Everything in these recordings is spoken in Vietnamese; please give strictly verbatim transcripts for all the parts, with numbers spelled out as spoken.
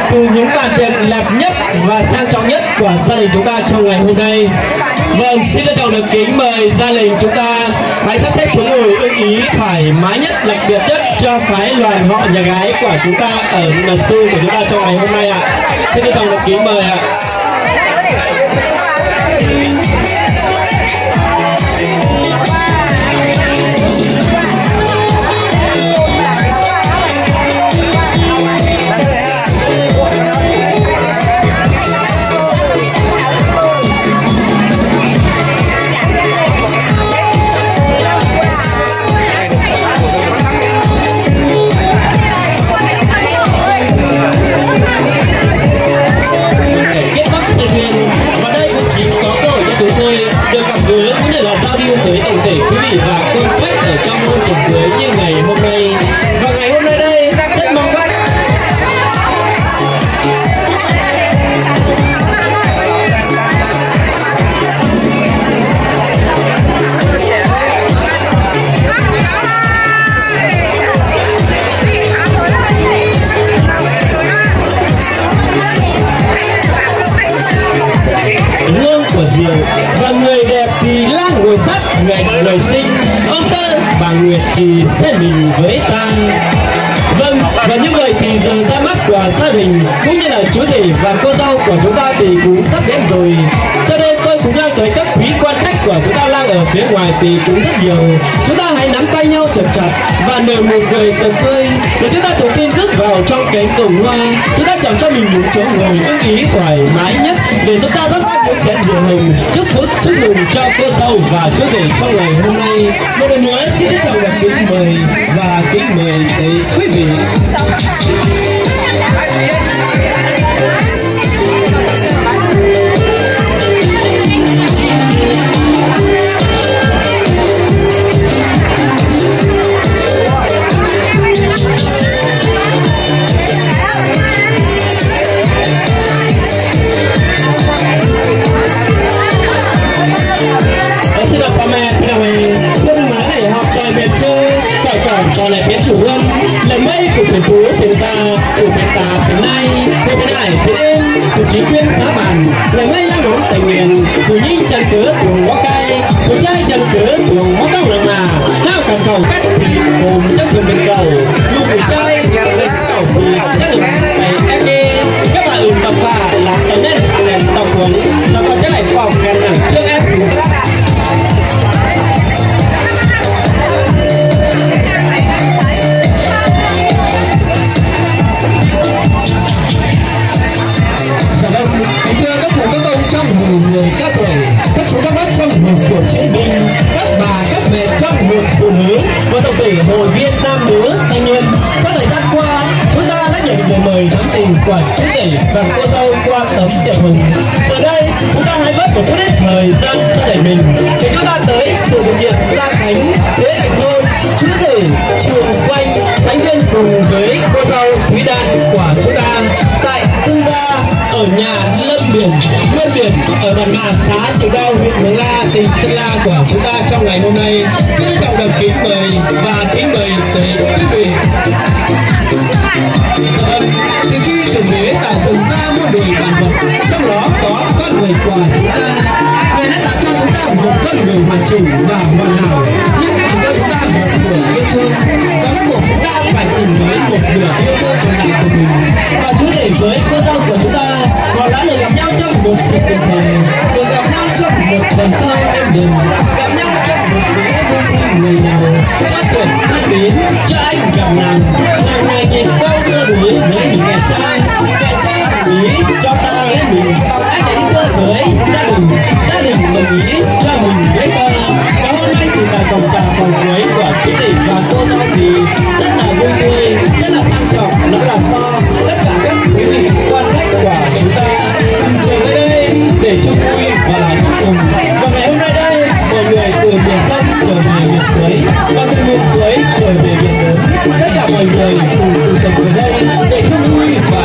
từ những màn tiệc đẹp nhất và sang trọng nhất của gia đình chúng ta trong ngày hôm nay. Vâng, xin trân trọng được kính mời gia đình chúng ta hãy sắp xếp chỗ ngồi ưng ý thoải mái nhất, đặc biệt nhất cho phái đoàn họ nhà gái của chúng ta ở Nà Xu của chúng ta trong ngày hôm nay ạ. Xin trân trọng được kính mời ạ. Tới tổng thể quý vị và cô khách ở trong môi trường cưới như ngày hôm nay. Và ngày hôm nay đây rất mong các hương của rượu và người đẹp thì lang ngồi sắt nguyện lời sinh ông tơ bà Nguyệt thì sẽ mình với ta. Vâng, và như vậy thì giờ ra mắt của gia đình cũng như là chú rể và cô dâu của chúng ta thì cũng sắp đến rồi, cho nên tôi cũng đang tới các quý quan khách của chúng ta đang ở phía ngoài thì cũng rất nhiều. Chúng ta hãy nắm tay nhau chặt chặt và nở một cười thật tươi để chúng ta tự tin bước vào trong cánh cổng hoa. Chúng ta chọn cho mình một chỗ ngồi ưng ý thoải mái nhất để chúng ta rót ra những chén rượu hồng chúc phúc chúc mừng cho cô dâu và chú rể trong ngày hôm nay. Một lần nữa xin trân trọng được kính mời và kính mời tới quý vị. Còn lại biến chủ quân là mây của thành phố tiền ta của tiền ta tiền nay của bên này tiền em của chính quyền xã bản là mây đang đón thành miền của những chân cửa tuồng ngõ cây của trai chân cửa tuồng ngõ tông lần mà nào cần cầu cách thì cùng chất sự bên cầu lúc của trai lấy cầu thì chất lượng này em nghe các bạn ừn tập và làm tầm nên đèn tàu cuốn là còn chất này phòng gần nặng trước em xuống. Người các tuổi, các chú các bác trong một cuộc chiến binh, các bà, các mẹ trong một phụ nữ và tổng thể hội viên nam nữ thanh niên. Trong thời gian qua, chúng ta đã nhận lời mời thắm tình của chú rể và cô dâu qua tấm tiệc hùng. Ở đây, chúng ta hãy bớt một chút ít thời gian cho để mình để chúng ta tới sự thực hiện gia khánh lễ thành hôn chú rể trường quanh sánh viên cùng với cô dâu quý đàn của chúng ta tại tư gia ở nhà Lâm Biển Nguyên Biển ở bản Mạ xã Triều Đao huyện Mường La tỉnh Sơn La của chúng ta trong ngày hôm nay. Xin trọng được kính mời và kính mời tới quý vị. Từ khi chuẩn bị tạo dựng ra muôn đời vạn vật, trong đó có con người của chúng ta, Ngài đã tạo cho chúng ta một con người hoàn chỉnh và hoàn hảo, nhưng còn cho chúng ta một nửa yêu thương và các buộc chúng ta phải tìm lấy một nửa yêu thương còn lại của mình. Và chú rể với cô dâu của chúng ta còn đã được gặp nhau trong một sự tình cờ, được gặp nhau trong một lần thơ êm đềm, gặp nhau trong một bữa hôn nhân người nào cho tuổi thân biến cho anh gặp nàng nàng này nhìn câu đưa đuổi với người trai kẻ trai đồng ý cho ta lấy mình anh ấy cơ với gia đình gia đình đồng ý cho mình với ta. Và hôm nay thì tại vòng trà vòng cuối của chú rể và cô dâu thì rất là vui tươi, rất là trang trọng, nó là to tất cả các quý vị quan khách của chúng ta cùng trở về đây để chúc vui và chúc mừng. Và ngày hôm nay đây mọi người từ miền sông trở về miền suối và từ miền suối trở về miền lớn, tất cả mọi người cùng tụ tập về đây để chúc vui và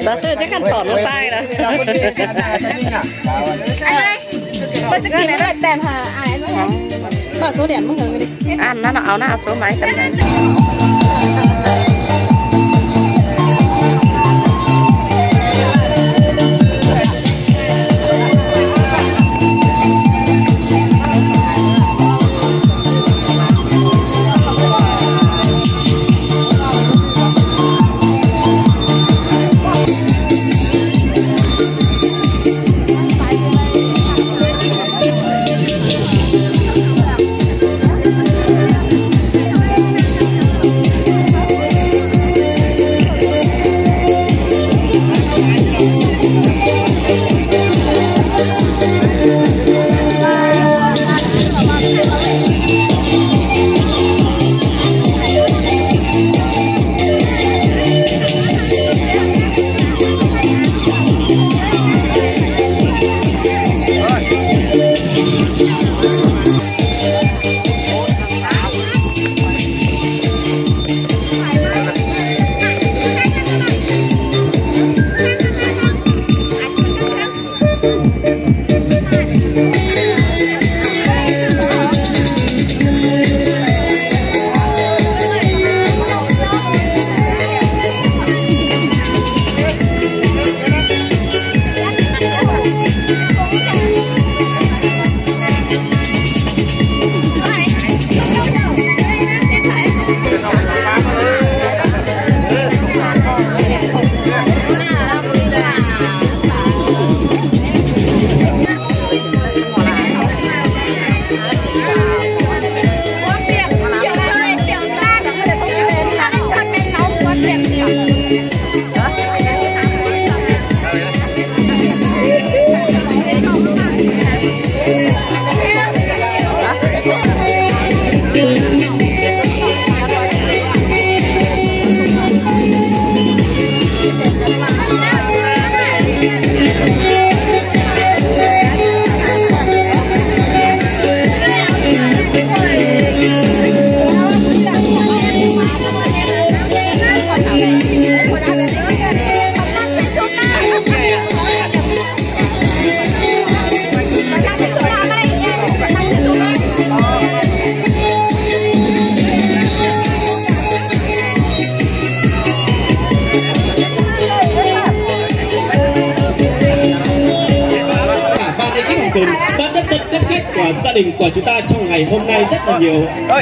đó sẽ chắc khăn tỏ lỗ tai đó bây giờ cái này nó tèm hà ai nó bỏ số điểm mất rồi đi ăn nó áo nó số máy tầm này ban rất rất rất kết quả gia đình của chúng ta trong ngày hôm nay rất là nhiều. Ơi.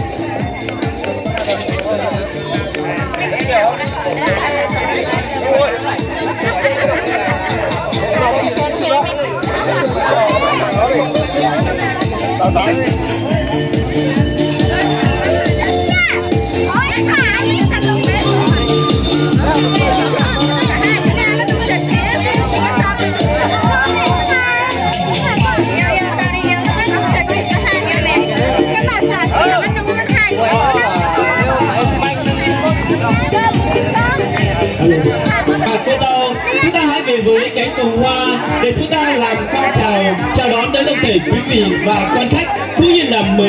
Và cô dâu, chúng ta hãy về với cánh cổng hoa để chúng ta làm phong trào chào đón tới toàn thể quý vị và quan khách cũng như là mời.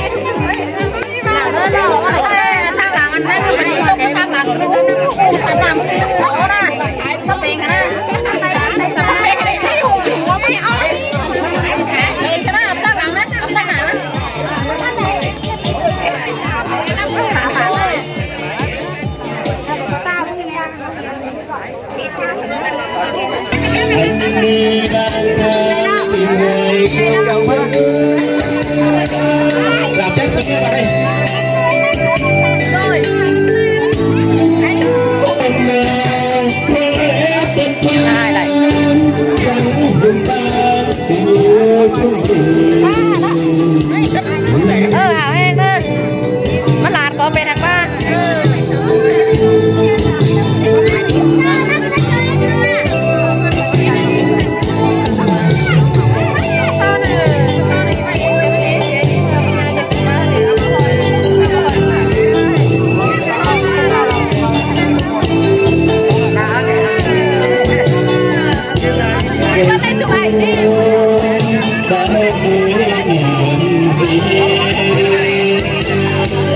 Anh đi lang thang tìm người cô đâu làm chắc cho các bạn đây. Ông nào thuê tên thương chẳng dừng ta tình yêu chung tình. Ừ hảo em ơi mất lạt có về thằng ba.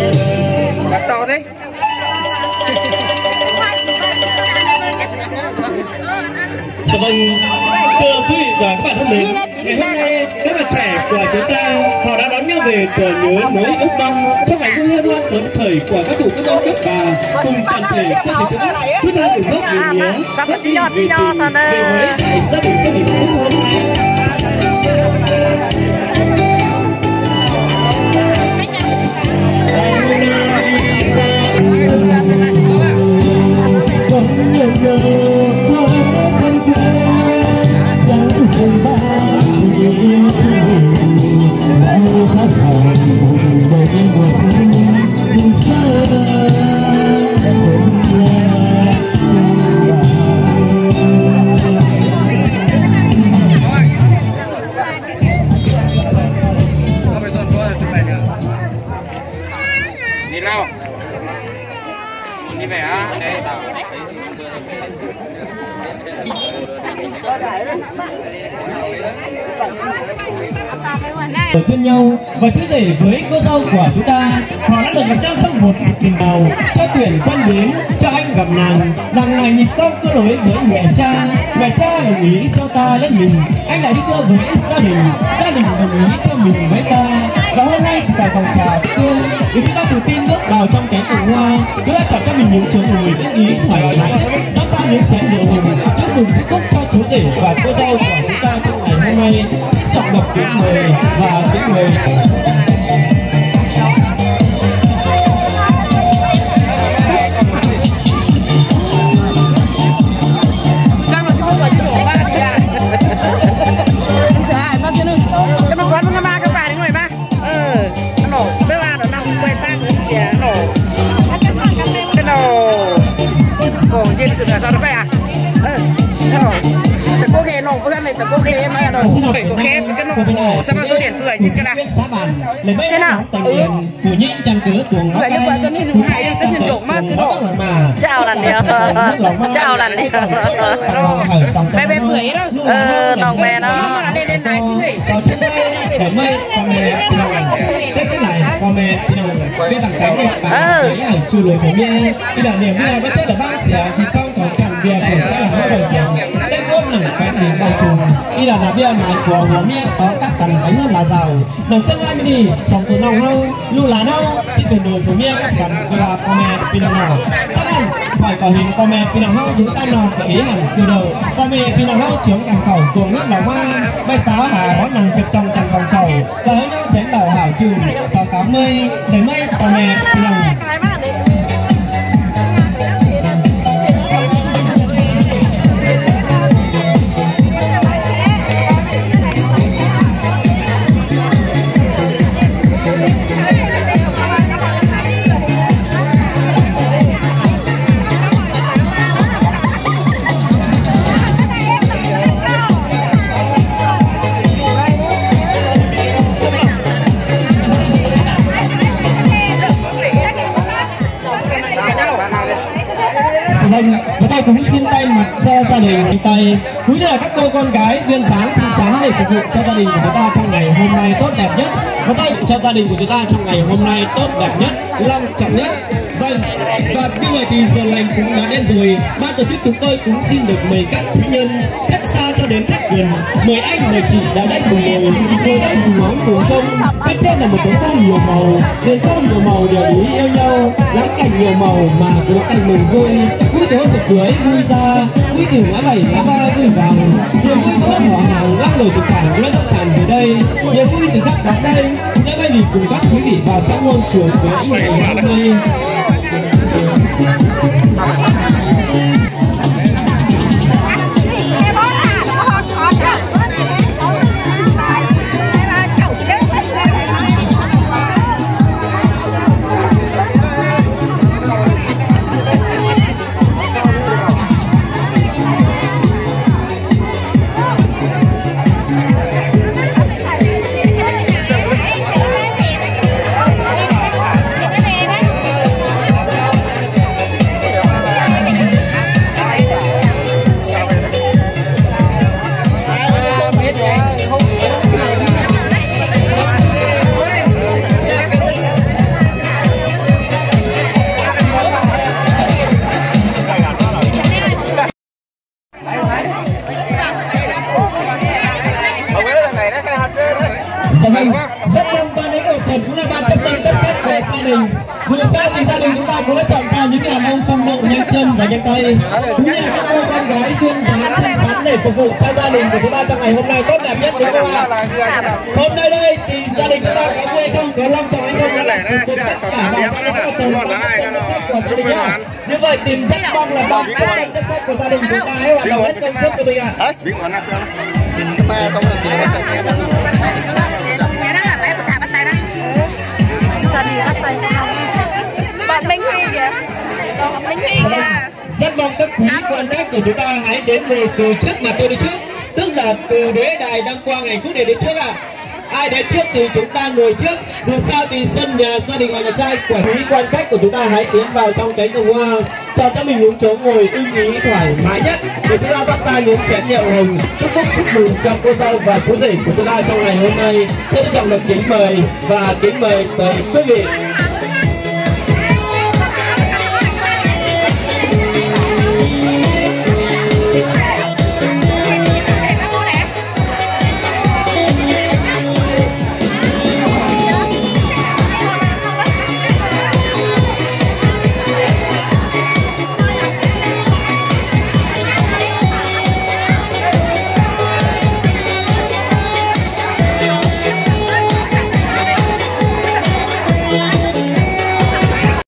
To đấy. Dạ vâng, thưa quý vị và các bạn thân mến, ngày hôm nay các bạn trẻ của chúng ta họ đã đón nhau về tuổi nhớ mới ước mong trong ngày vui hân hoan phấn khởi của các cụ các ông các bà cùng toàn thể các thầy chúng chúng ta cùng góp niềm nhớ góp niềm về tình về với đại gia đình gia đình hôm nay. Đi đâu? Đi về á? Đây tao. Ở trên nhau và chữ để với cô dâu của chúng ta họ đã được gặp nhau trong một dịp tình đầu cho tuyển quân đến cho anh gặp nàng nàng này nhịp công cứ đối với mẹ cha mẹ cha đồng ý cho ta lấy mình anh lại đi đưa với gia đình gia đình đồng ý cho mình với ta và hôm nay thì tại phòng trà thương để chúng ta tự tin bước vào trong cánh cổng hoa chúng ta chọn cho mình những chỗ ngồi ưng ý thoải mái đắp ta những chén rượu hùng chúc mừng chúc phúc cho chú rể và cô dâu của chúng ta trong ngày hôm nay chọn đọc tiếng mời và tiếng mời. Tờ cô khế mà rồi cô khế cái nó sao mà số điện cười chứ cái này thế nào của những trang cứ cuồng cười như vậy cho nên đúng hay rất là trộm mát cái độ chào lần đi chào lần đi bé bé cười đó ờ đồng bé nó lên lên này xin nghỉ để mây con mẹ thế cái này con mẹ biết thằng cái này bạn thấy ảnh chụp lối của mẹ đi là niềm mẹ bất chấp là ba sẽ thì con còn chẳng việc của sẽ là nó đầu tiền đây cũng là cái gì bao trùm đi là là bia này của của mẹ có các phần bánh rất là giàu đầu chân ai đi sống từ nòng lâu lưu lá đâu thì tiền đồ của mẹ các phần là con mẹ pin nào các bạn phải có hình con mẹ pin nào chúng ta nọ để ý hẳn từ đầu con mẹ pin nào trưởng càng khẩu cuồng nước là hoa bay sáo hà có nằng trực trong chẳng vòng khẩu và hơi nhau chén đầu hảo trùm vào tám mươi để mây con mẹ pin nào. Và tay cũng xin tay mặt cho gia đình tay cũng như là các cô con gái duyên dáng xinh xắn để phục vụ cho gia đình của chúng ta trong ngày hôm nay tốt đẹp nhất và tay cho gia đình của chúng ta trong ngày hôm nay tốt đẹp nhất long trọng nhất. Vâng, và như vậy thì giờ lành cũng đã đến rồi. Ban tổ chức chúng tôi cũng xin được mời các quý nhân khách xa cho đến khách gần, mời anh mời chị đã đây cùng ngồi ngồi đây cùng ngóng cùng trông. Bên trên là một tấm tô nhiều màu, đường tô nhiều màu đều ý yêu nhau, lắng cảnh nhiều màu mà cũng cảnh mừng vui. Vui tới tiệc cưới vui ra, vui từ ngã bảy ngã ba vui vào, niềm vui của họ hàng lắc lời tình cảm của đất tràn về đây, niềm vui từ khắp cả đây. Đã đây thì cùng các quý vị vào trong ngôi chùa cưới ngày hôm nay. vâng, rất mong ban lãnh đạo tỉnh cũng là ban chấp hành tất cả của gia đình. Vừa xa thì gia đình chúng ta cũng đã chọn ra những đàn ông phong độ nhanh chân và nhanh tay, cũng như là các cô con gái duyên dáng xinh xắn để phục vụ cho gia đình của chúng ta trong ngày hôm nay tốt đẹp nhất, đúng không ạ? Hôm nay đây thì gia đình chúng ta có vui không, có long trọng hay không, đó là tất cả các tầng của gia đình nhá. Như vậy tìm rất mong là ban chấp hành tất cả của gia đình chúng ta hãy hoạt động hết công sức của mình ạ. Bạn Minh Huy kìa. Minh Huy kìa. Rất mong các quý quan khách của chúng ta hãy đến về từ trước mà tôi đi trước, tức là từ đế đài đăng quang hạnh phúc để đến trước ạ. À. Ai đến trước thì chúng ta ngồi trước, dù sao thì sân nhà gia đình và nhà trai của quý quan khách của chúng ta hãy tiến vào trong cánh đồng hoa, chọn cho mình những chỗ ngồi ưng ý thoải mái nhất để chúng ta bắt tay những chén rượu hồng chúc phúc chúc mừng cho cô dâu và chú rể của chúng ta trong ngày hôm nay. Xin trân trọng được kính mời và kính mời tới quý vị.